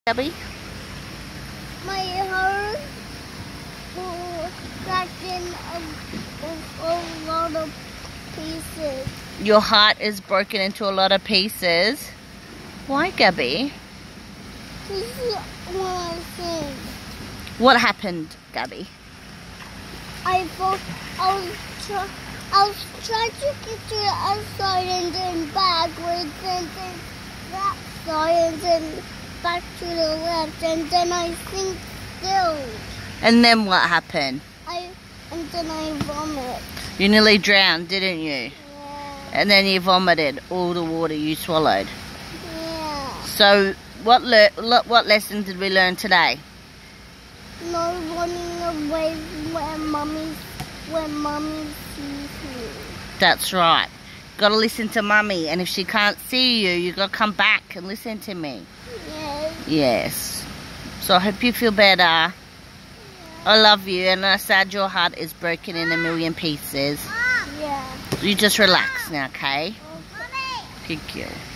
Gabby? My heart was cracked in a lot of pieces. Your heart is broken into a lot of pieces. Why, Gabby? This is what I think. What happened, Gabby? I thought I was trying to get to the other side and then backwards and then that side and then back to the left and then I think still. And then what happened? And then I vomit. You nearly drowned, didn't you? Yeah. And then you vomited all the water you swallowed. Yeah. So what lesson did we learn today? No running away when mommy sees me. That's right. Gotta listen to Mummy, and if she can't see you, you gotta come back and listen to me. Yes. Yes. So I hope you feel better. Yeah. I love you, and I'm sad your heart is broken in a million pieces. Yeah. You just relax now, okay? Okay. Thank you.